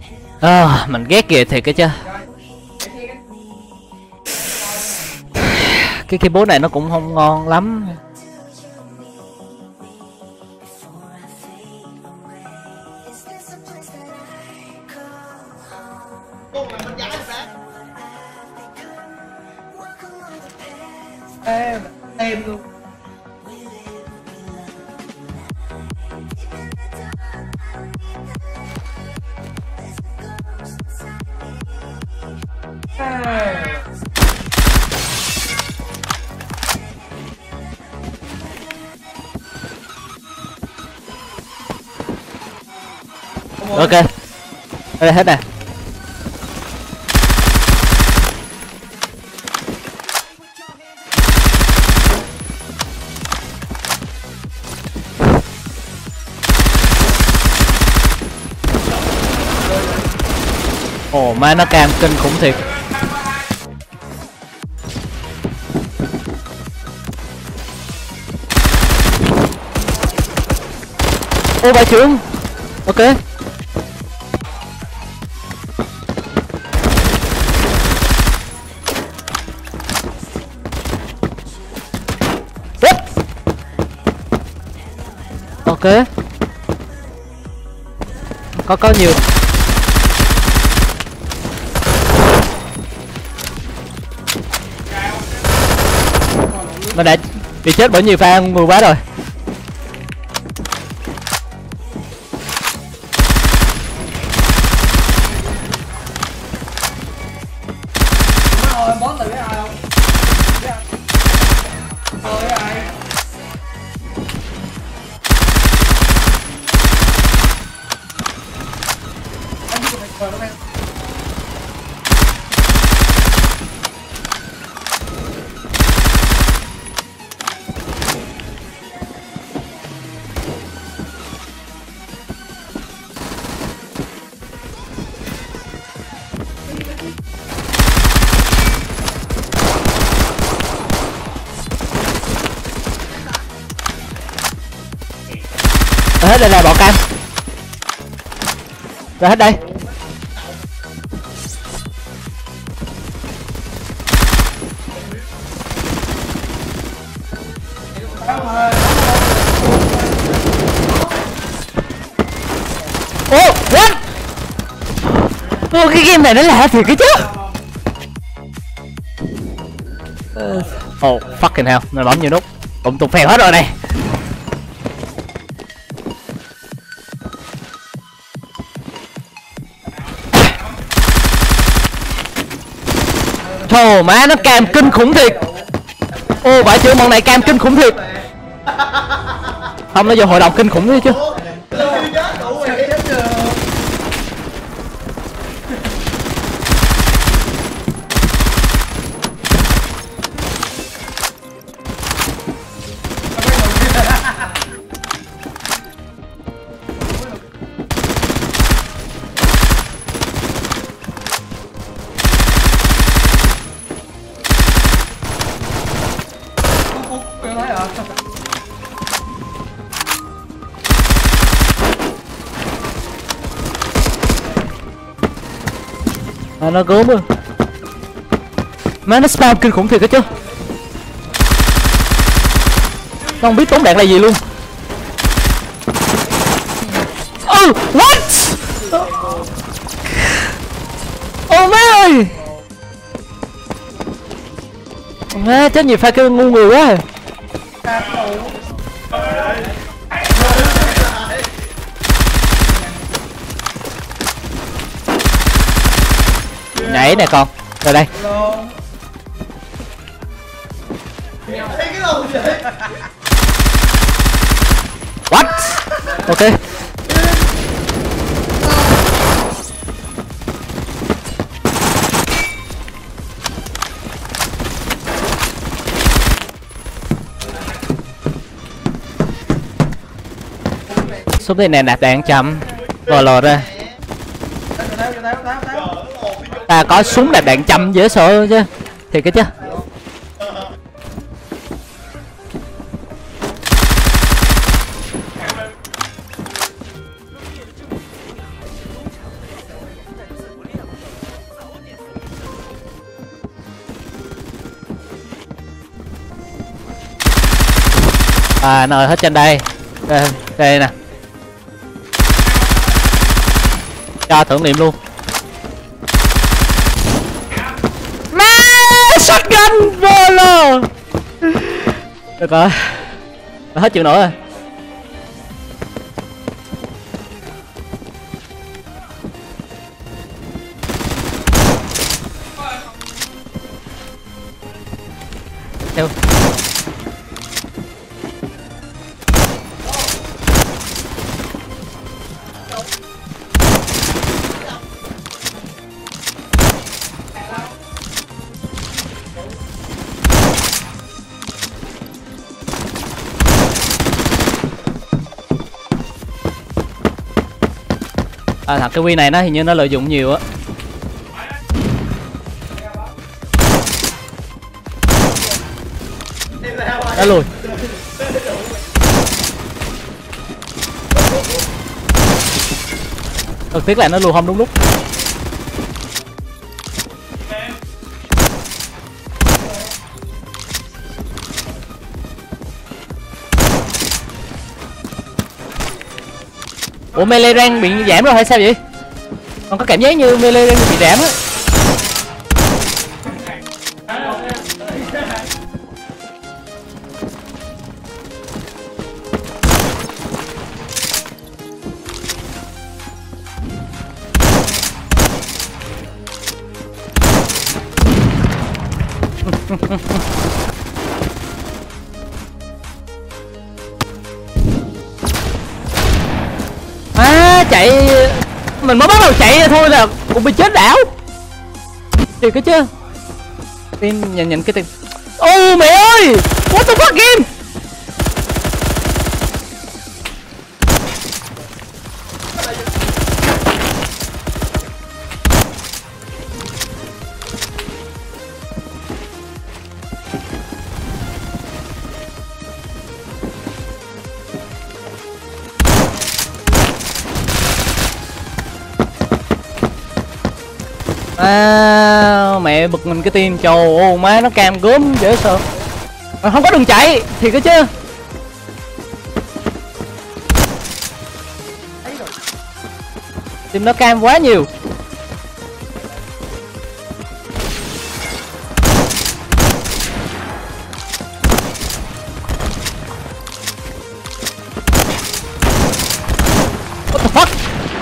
Mình ghét kìa thiệt cái chứ. Cái keyboard này nó cũng không ngon lắm. Em luôn. Ok, đây hết nè. Ồ, má nó cam kinh khủng thiệt. Ô bà trưởng. Ok. What? Ok. Có nhiều. Mình đã bị chết bởi nhiều pha người quá rồi. Bón từ cái ai không? Cái ai? Anh đi cùng mình hết đây là bọn cam. Rồi hết đây. Ô, what? Ô, cái game này nó lạ thiệt cái chứ. Oh, fucking hell, mình bấm nhiều nút. Tụt phèo hết rồi này. Thồ má nó cam kinh khủng thiệt. Ô vãi chữ bọn này cam kinh khủng thiệt. Không, nó vô hội đồng kinh khủng thế chứ. Nó gớm rồi. Má nó spam kinh khủng thiệt cái chứ. Nó không biết tốn đạn là gì luôn. Oh, what? Oh má ơi. Má chết nhiều pha kêu ngu người quá. Nhảy nè con. Rồi đây. What? Ok. Súng này nè nạp đạn chậm. Lò ra. Ta có súng nạp đạn chậm dễ sợ chứ. Thiệt cái chứ. À nó hết trên đây. Đây nè. Cho tưởng niệm luôn. Má shotgun vô luôn. Được rồi. Đã hết chịu nổi rồi. Theo. À thật cái Wii này nó hình như nó lợi dụng nhiều á. Đã lùi. Thực tiếc là nó lùi không đúng lúc. Ủa melee rank bị giảm rồi hay sao vậy? Còn có cảm giác như melee rank bị giảm á. Chạy mình mới bắt đầu chạy thôi là cũng bị chết đảo thì cái chứ tin nhìn cái tiền. Ô mẹ ơi, what the fuck game. À, mẹ bực mình cái tim trầu. Ô má nó cam gớm dễ sợ. À, không có đường chạy thì cái chứ. Tim nó cam quá nhiều. What the fuck.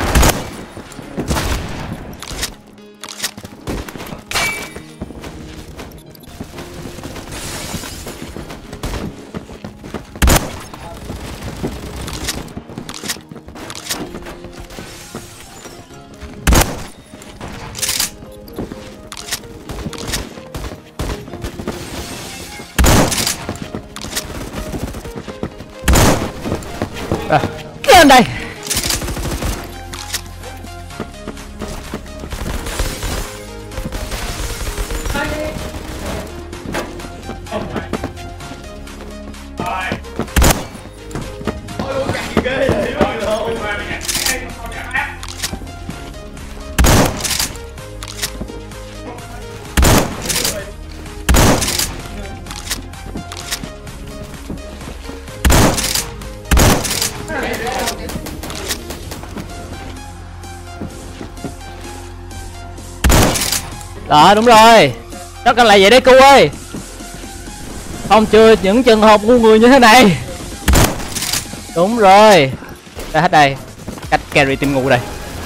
À, cái anh đây. Đó đúng rồi. Nó cần lại vậy đấy cô ơi. Không chưa những trường hợp ngu người như thế này. Đúng rồi. Ra hết đây. Cách carry team ngu đây.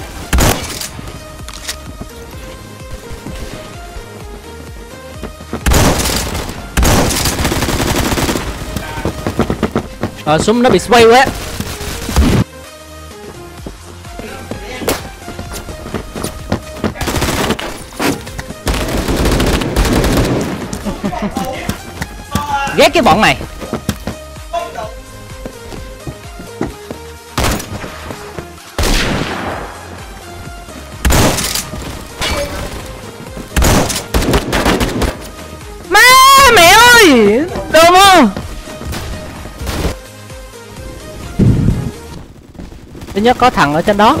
Súng nó bị sway quá. Ghét cái bọn này. Má mẹ ơi, được không? Thứ nhất có thằng ở trên đó.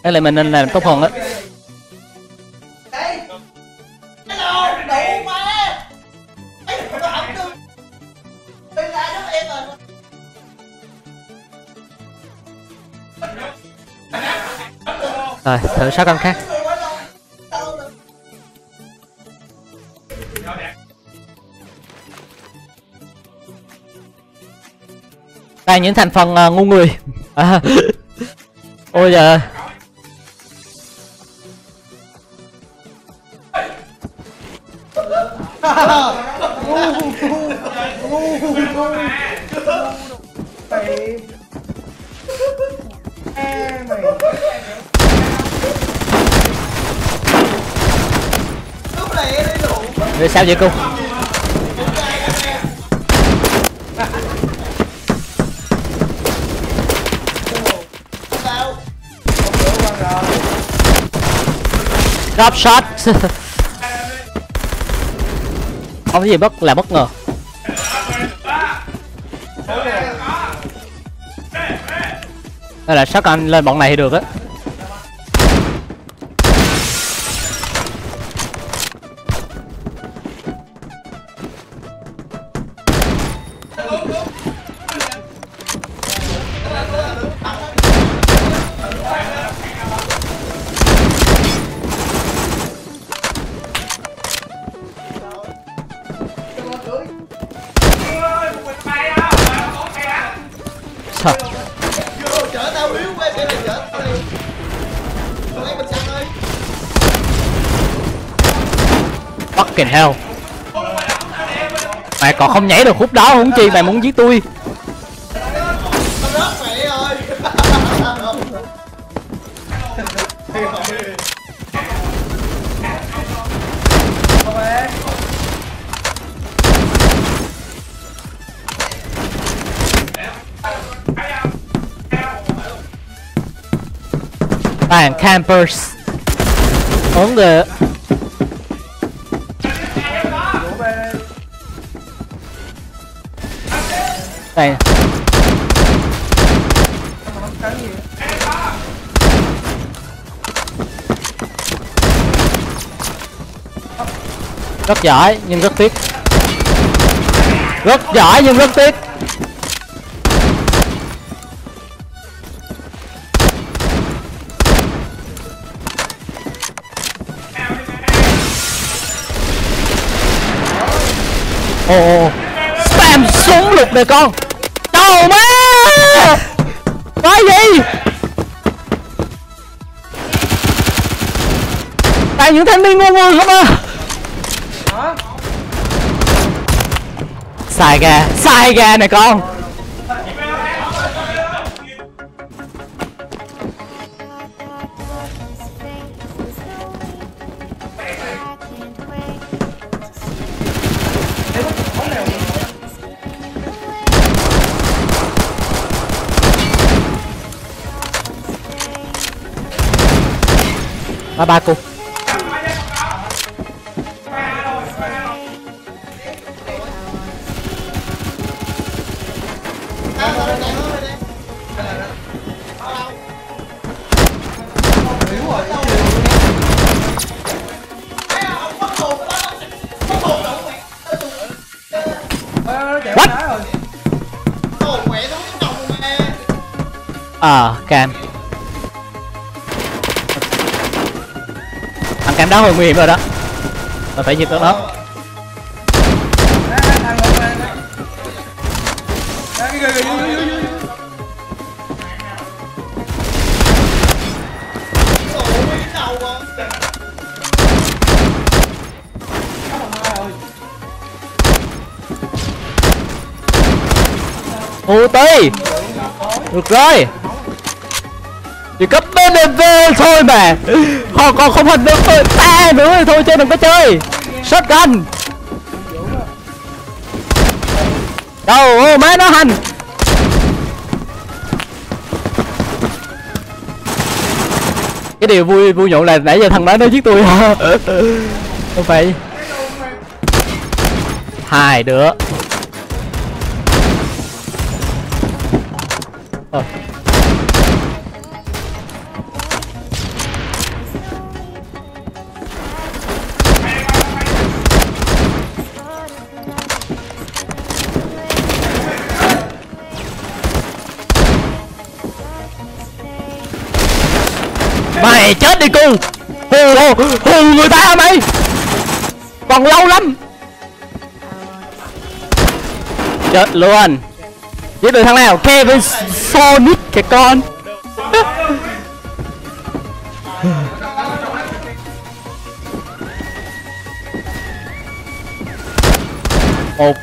Thế là mình nên làm tốt hơn á. Rồi thử 6 con khác. Đây những thành phần ngu người. Ôi giờ rồi sao vậy cô? Drop shot. Không có gì bất ngờ. Đây là shotgun lên bọn này thì được á. Sao? Chở tao yếu quá, để mày chở tao đi. Tao lấy mình sang ơi. Fucking hell. Mày còn không nhảy được khúc đó huống chi mày muốn giết tôi. Tao rớt mẹ ơi. Toàn campers. Ổn kìa. Đây. Rất giỏi nhưng rất tiếc. Rất giỏi nhưng rất tiếc. Ồ, spam súng lục này con. Đâu má. Cái gì? Toàn những thanh niên ngu ngu không à. Sai ga này con. Ba cô. What? Cam. Thằng cam đó hơi nguy hiểm rồi đó. Mình phải diệt được nó. Hù tí. Được rồi. Chỉ cấp BDV thôi mà. Họ còn không hành được ta nữa thì thôi chơi đừng có chơi. Shotgun. Đâu má nó hành. Cái điều vui nhộn là nãy giờ thằng đó nó giết tôi hả? Không phải. Hai đứa. đi cu. Hù người ta hả mày? Còn lâu lắm. Chết luôn. Giết được thằng nào? Kevin Sonic cái con. Một.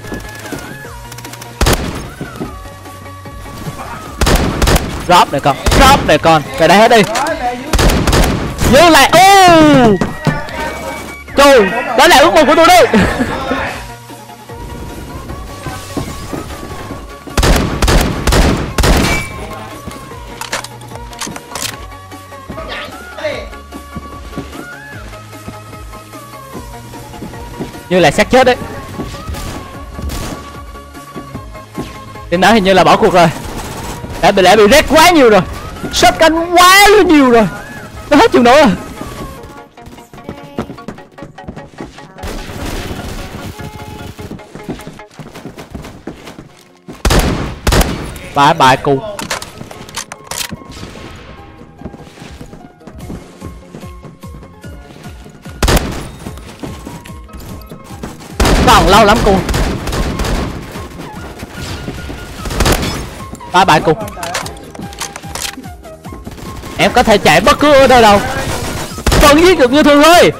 Drop này con, drop này con. Về đây hết đi. Giữ lại. Trời, đó là ước mong của tôi đi. Như là xác chết đấy. Tên đó hình như là bỏ cuộc rồi. Đã bị rét quá nhiều rồi. Shotgun quá nhiều rồi. Nó hết chịu nổi rồi. Bye bye cu. Còn lâu lắm cu. Bye bye cu. Em có thể chạy bất cứ ở đâu đâu. Vẫn giết được như thường thôi.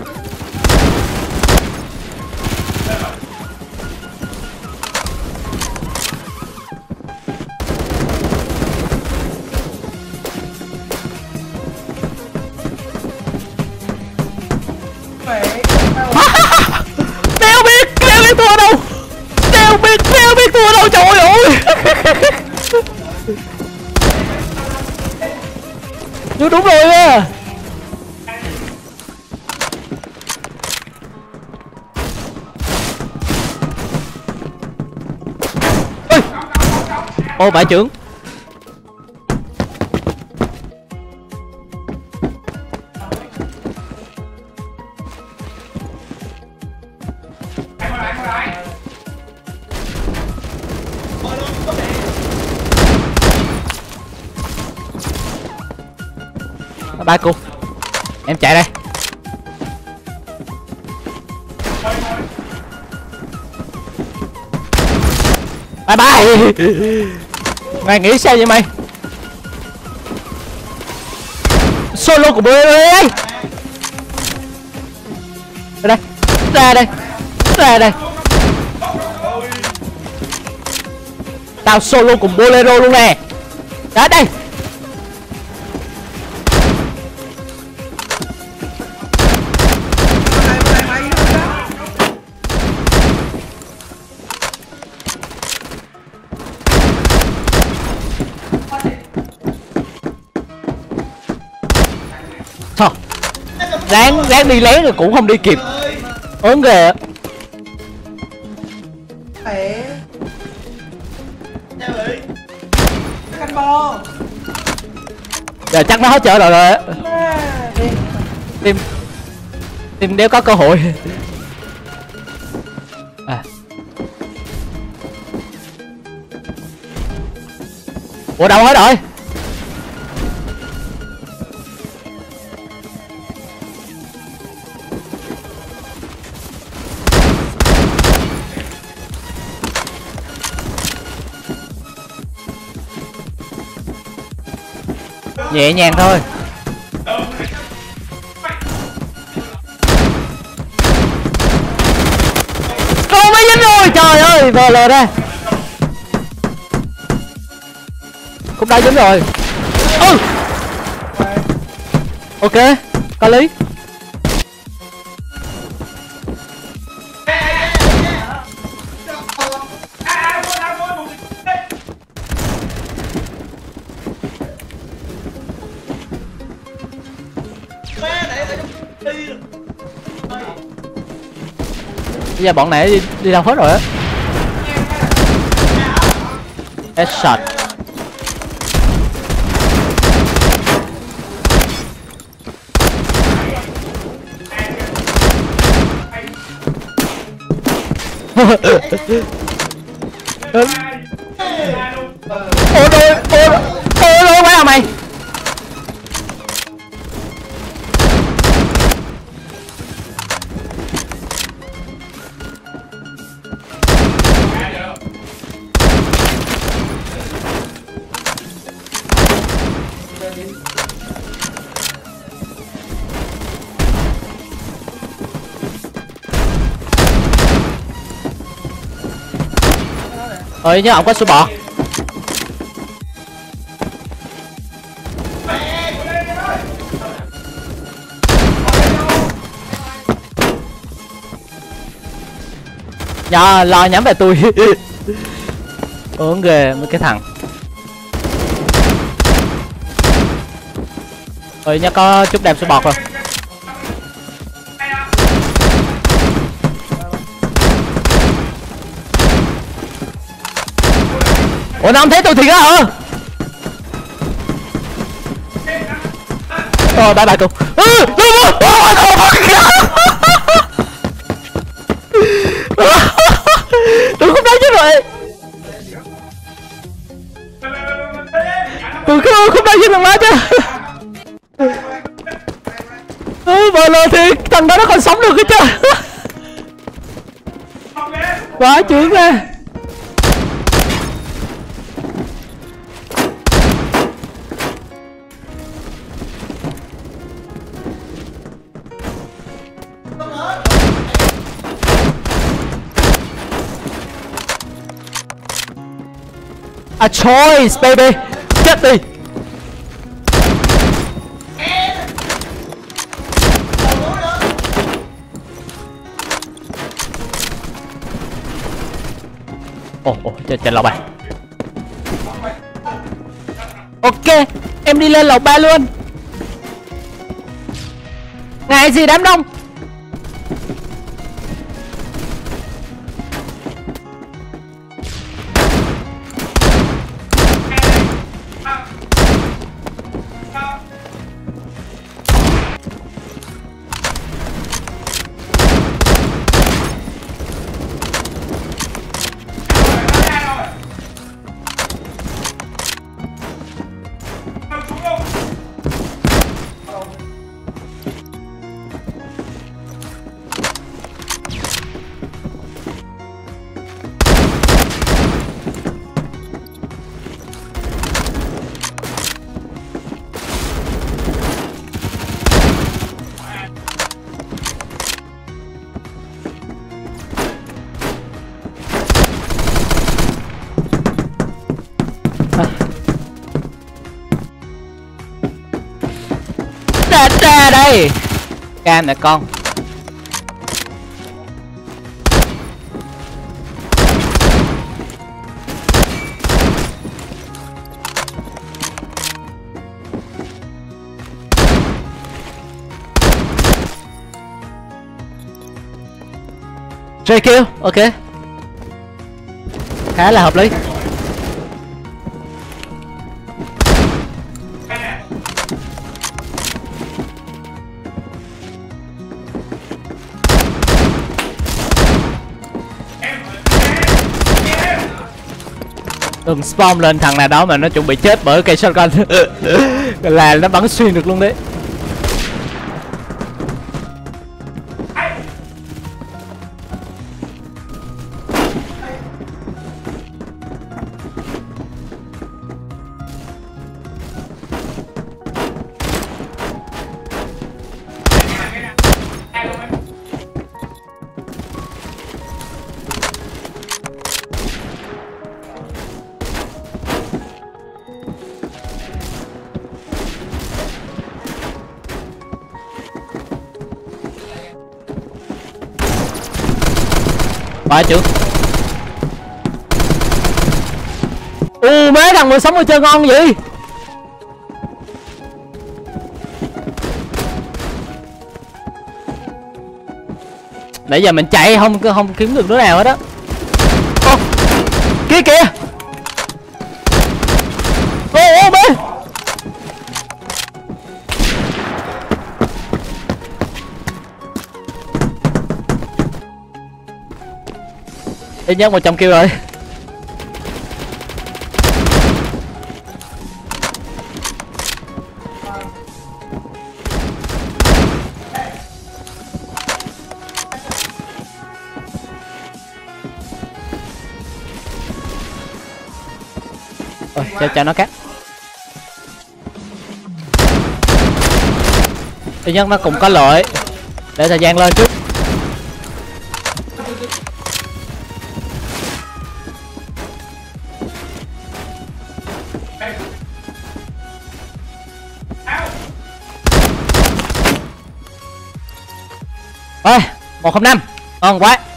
Đeo biết tôi ở đâu. Đeo biết tôi ở đâu, trời ơi. Nhưng đúng rồi á. Ô bãi trưởng. Ba cô. Em chạy đây. Bye bye. Mày nghĩ sao vậy mày? Solo của bố ơi. Ra đây. Ra đây. Ra đây. Tao solo cùng Bolero luôn nè. Ra đây. Thôi. Ráng đi lén rồi cũng không đi kịp. Ớn ghê. Giờ chắc nó hết chở rồi á. Team đéo có cơ hội. À. Ủa đâu hết rồi? Nhẹ nhàng thôi. Cô mới dính rồi, trời ơi, về lờ ra. Cũng đã dính rồi. Ok, có lý. Bây giờ bọn này đi đâu hết rồi á. Headshot. Ôi đôi quá à mày. Ơi nhớ ông có số bọt. Dạ lo nhắm về tôi. Ốm ghê mấy cái thằng. Ơi nhớ có chút đem số bọt rồi. Ủa nó không thấy tôi thiệt á hả? Rồi bye bye cô. Tôi không đánh chứ rồi. Tôi không đánh chứ thằng má chứ. Mà lờ thì thằng đó nó còn sống được cái chứ. Quá chướng ra. A choice baby. Chết đi. Ồ trên lầu 3. Ok, em đi lên lầu 3 luôn. Ngại gì đám đông. Ra đây. Cam nè con. JQ, ok. Khá là hợp lý. Đừng spawn lên thằng nào đó mà nó chuẩn bị chết bởi cây shotgun. Là nó bắn xuyên được luôn đấy. Phải chứ. Mấy thằng 16 người chơi ngon vậy. Nãy giờ mình chạy không kiếm được đứa nào hết á. Kia kìa. Mấy. Ít nhất 100 kill rồi. Cho nó cắt. Ít nhất nó cũng có lợi. Để thời gian lên chút. Ôi 105 ngon quá.